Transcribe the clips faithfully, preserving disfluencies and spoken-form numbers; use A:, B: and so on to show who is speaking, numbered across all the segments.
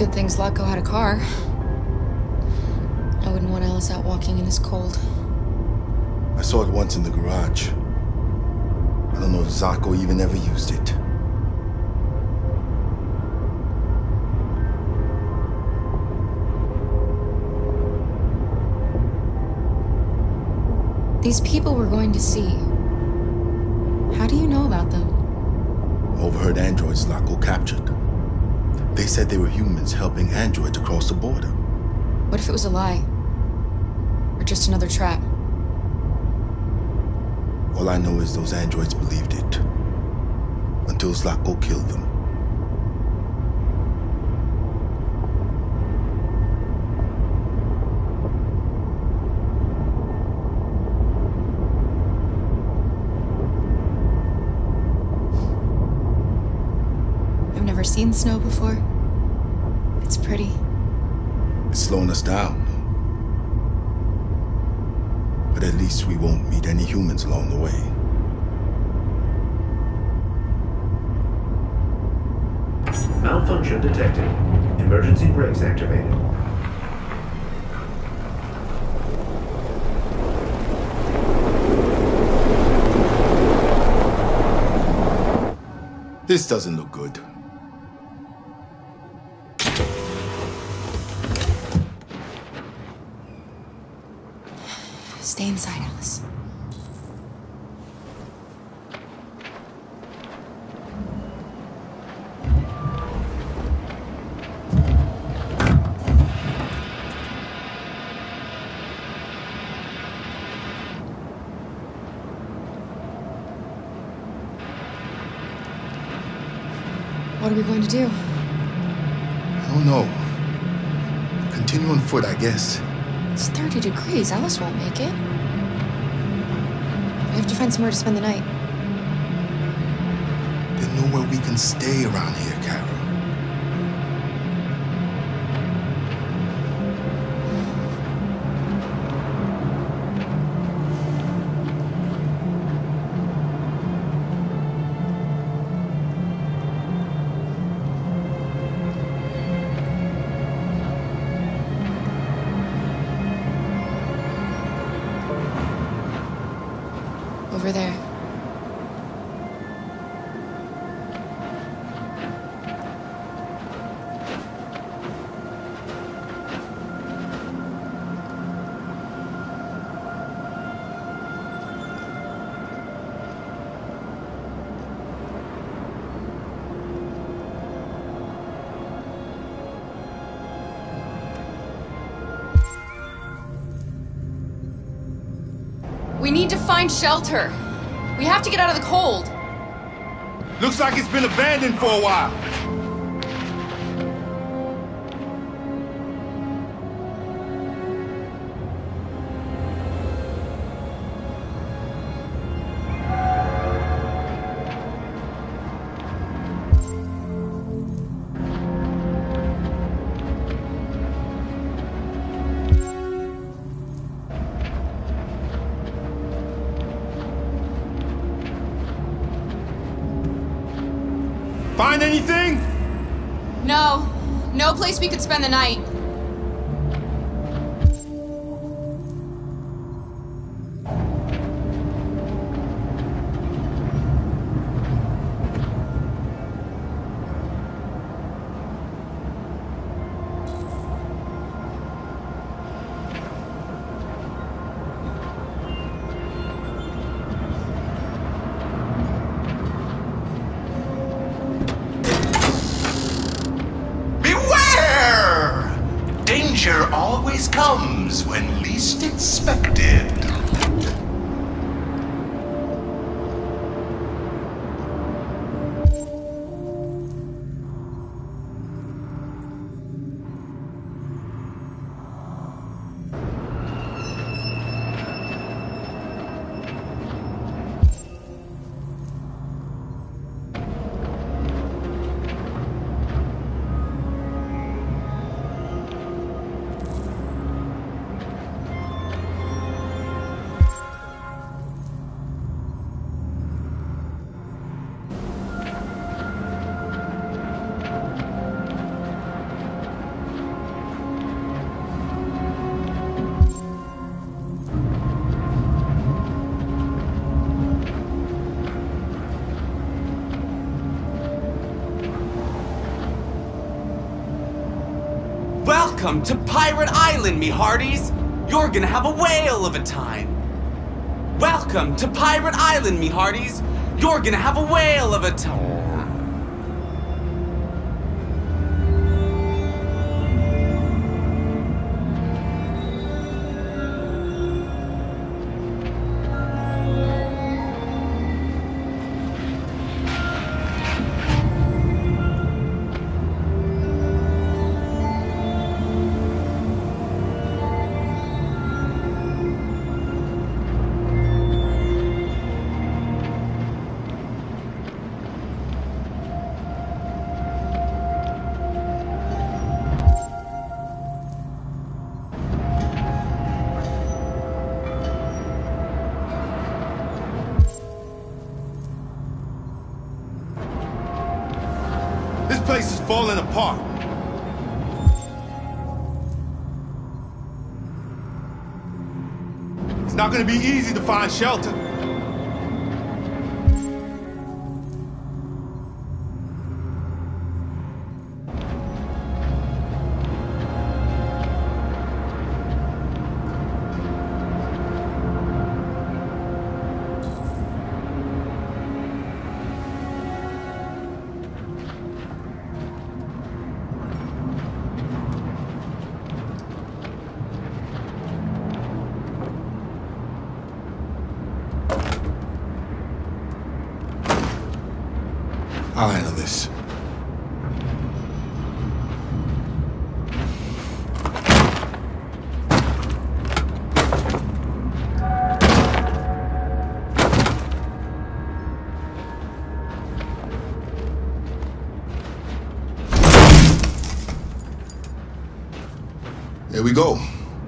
A: good thing Zlatko had a car. I wouldn't want Alice out walking in this cold.
B: I saw it once in the garage. I don't know if Zlatko even ever used it.
A: These people we're going to see, how do you know about them?
B: Overheard androids Zlatko captured. They said they were humans helping androids across the border.
A: What if it was a lie? Or just another trap?
B: All I know is those androids believed it. Until Zlatko killed them.
A: I've never seen snow before. It's pretty.
B: It's slowing us down. But at least we won't meet any humans along the way.
C: Malfunction detected. Emergency brakes activated.
B: This doesn't look good.
A: Stay inside, Alice. What are we going to do?
B: I don't know. Continue on foot, I guess.
A: It's thirty degrees. Alice won't make it. We have to find somewhere to spend the night.
B: There's nowhere we can stay around here, Carol.
A: Over there. We need to find shelter. We have to get out of the cold.
B: Looks like it's been abandoned for a while. Find anything?
A: No. No place we could spend the night.
D: Danger always comes when least expected.
E: Welcome to Pirate Island, me hearties! You're gonna have a whale of a time! Welcome to Pirate Island, me hearties! You're gonna have a whale of a time!
B: This place is falling apart. It's not gonna be easy to find shelter. I'll handle this. There we go.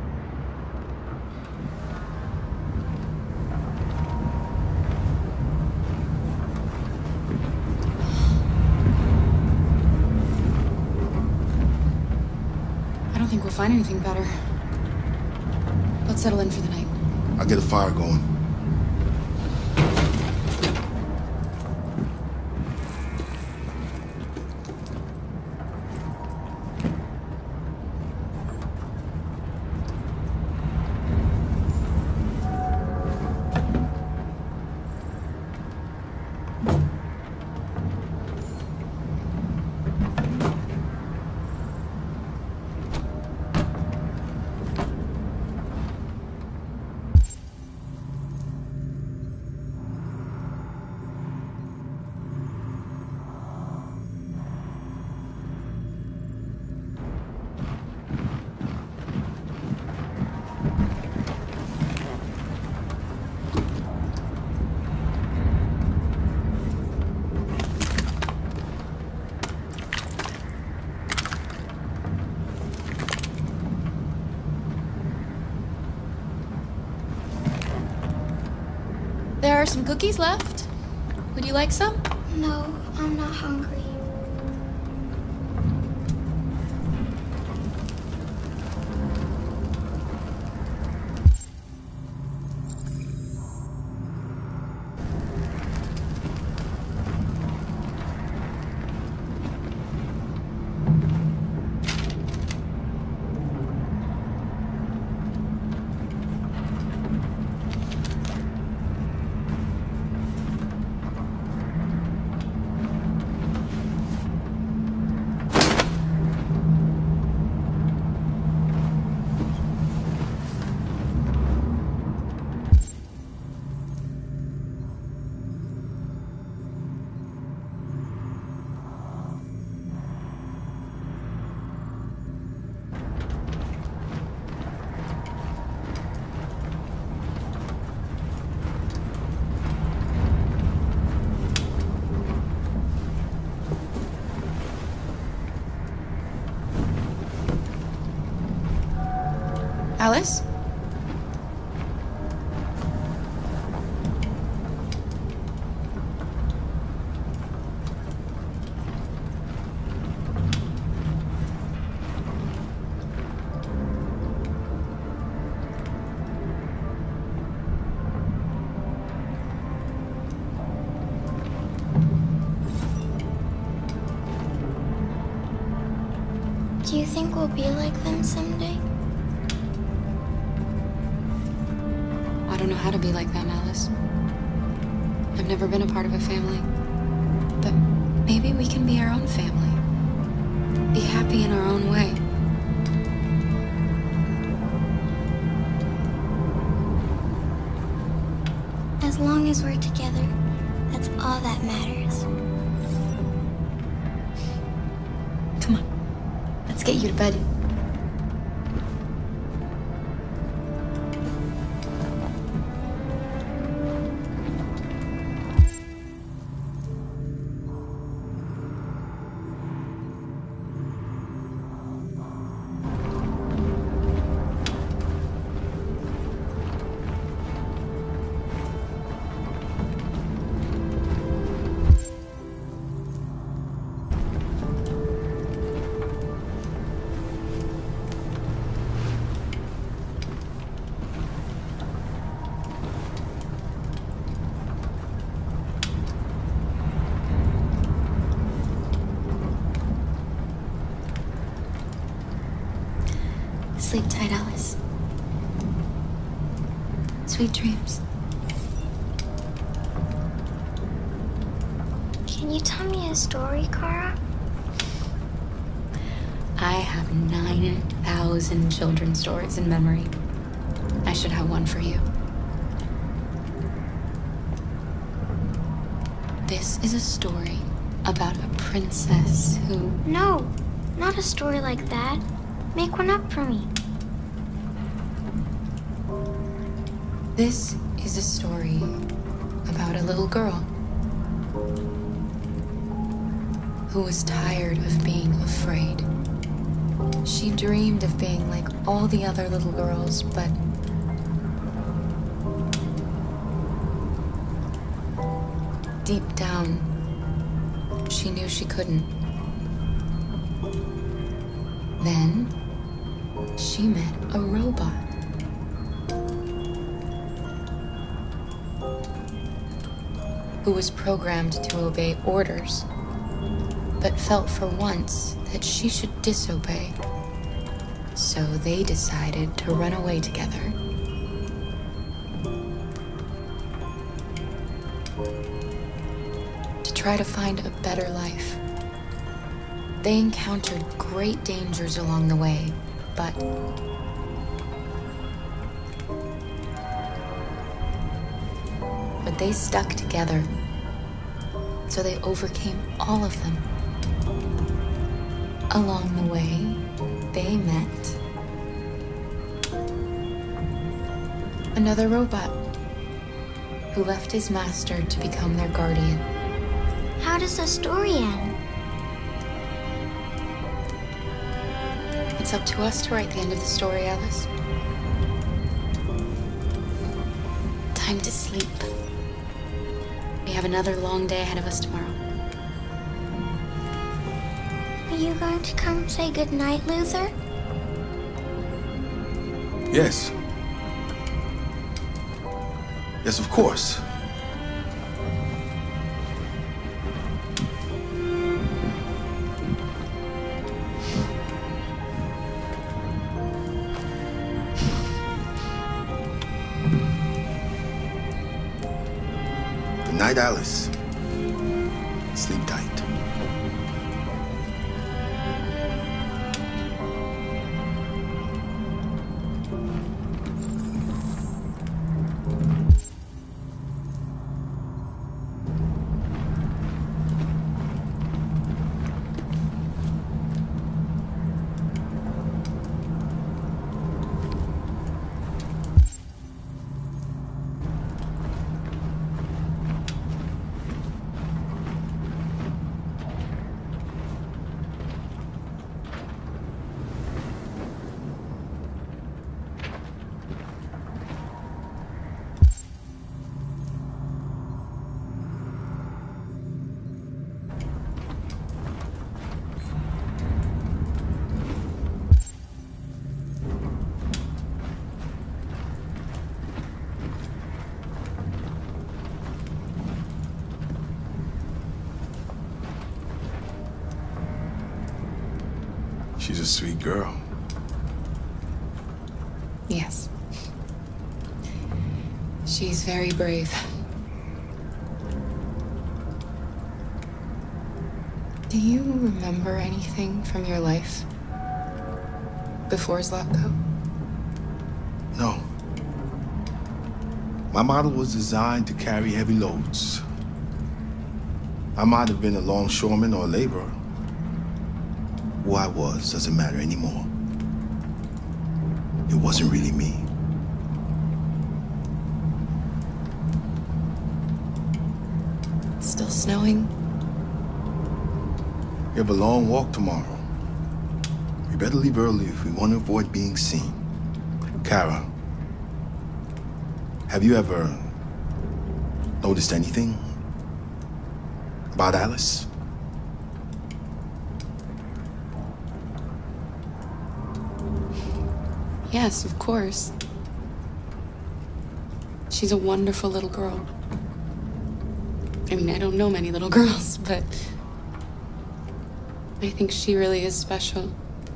A: I don't think we'll find anything better. Let's settle in for the night.
B: I'll get a fire going.
A: There are some cookies left. Would you like some?
F: No, I'm not hungry.
A: Alice?
F: Do you think we'll be like them someday?
A: I don't know how to be like them, Alice. I've never been a part of a family. But maybe we can be our own family. Be happy in our own way.
F: As long as we're together, that's all that matters.
A: Come on, let's get you to bed. Sleep tight, Alice. Sweet dreams.
F: Can you tell me a story, Kara?
A: I have nine thousand children's stories in memory. I should have one for you. This is a story about a princess who...
F: No, not a story like that. Make one up for me.
A: This is a story about a little girl who was tired of being afraid. She dreamed of being like all the other little girls, but deep down, she knew she couldn't. Then, she met a robot. Who was programmed to obey orders, but felt for once that she should disobey. So they decided to run away together. To try to find a better life. They encountered great dangers along the way, but but they stuck together, so they overcame all of them. Along the way, they met another robot who left his master to become their guardian.
F: How does the story end?
A: It's up to us to write the end of the story, Alice. Time to sleep. We have another long day ahead of us tomorrow.
F: Are you going to come say goodnight, Luther?
B: Yes. Yes, of course. Good night, Alice. Sleep tight. She's a sweet girl.
A: Yes. She's very brave. Do you remember anything from your life before Zlatko?
B: No. My model was designed to carry heavy loads. I might have been a longshoreman or a laborer. Who I was doesn't matter anymore. It wasn't really me.
A: It's still snowing.
B: We have a long walk tomorrow. We better leave early if we want to avoid being seen. Kara, have you ever noticed anything about Alice?
A: Yes, of course. She's a wonderful little girl. I mean, I don't know many little girls, but I think she really is special.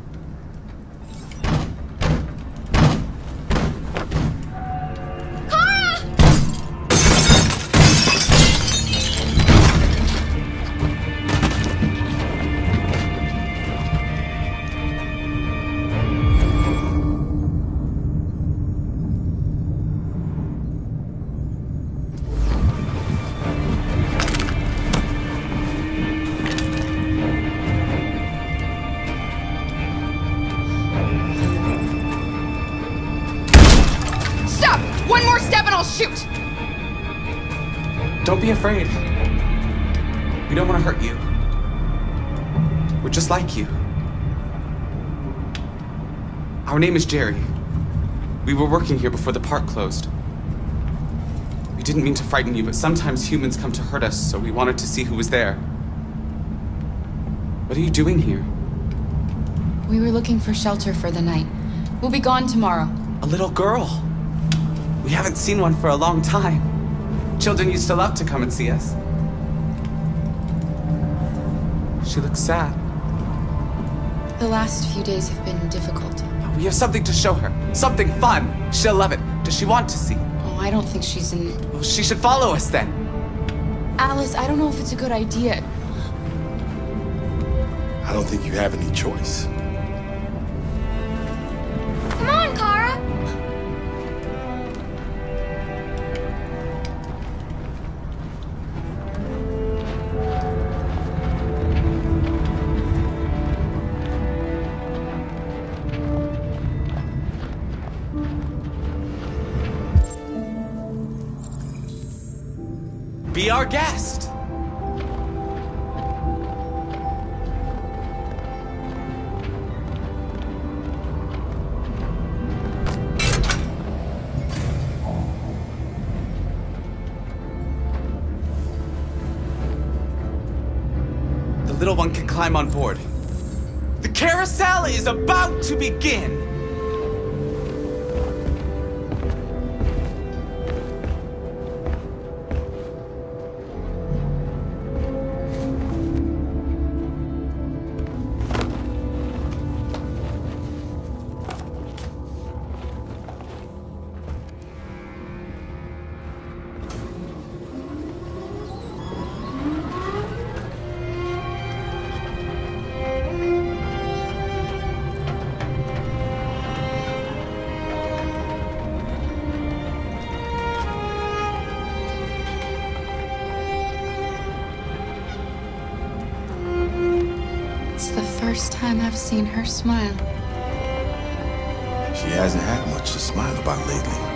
E: Shoot! Don't be afraid. We don't want to hurt you. We're just like you. Our name is Jerry. We were working here before the park closed. We didn't mean to frighten you, but sometimes humans come to hurt us, so we wanted to see who was there. What are you doing here?
A: We were looking for shelter for the night. We'll be gone tomorrow.
E: A little girl. We haven't seen one for a long time. Children used to love to come and see us. She looks sad.
A: The last few days have been difficult.
E: We have something to show her. Something fun. She'll love it. Does she want to see?
A: Oh, I don't think she's in it.
E: Well, she should follow us then.
A: Alice, I don't know if it's a good idea.
B: I don't think you have any choice.
F: Come on, Kara!
E: Be our guest. The little one can climb on board. The carousel is about to begin.
A: First time I've seen her smile.
B: She hasn't had much to smile about lately.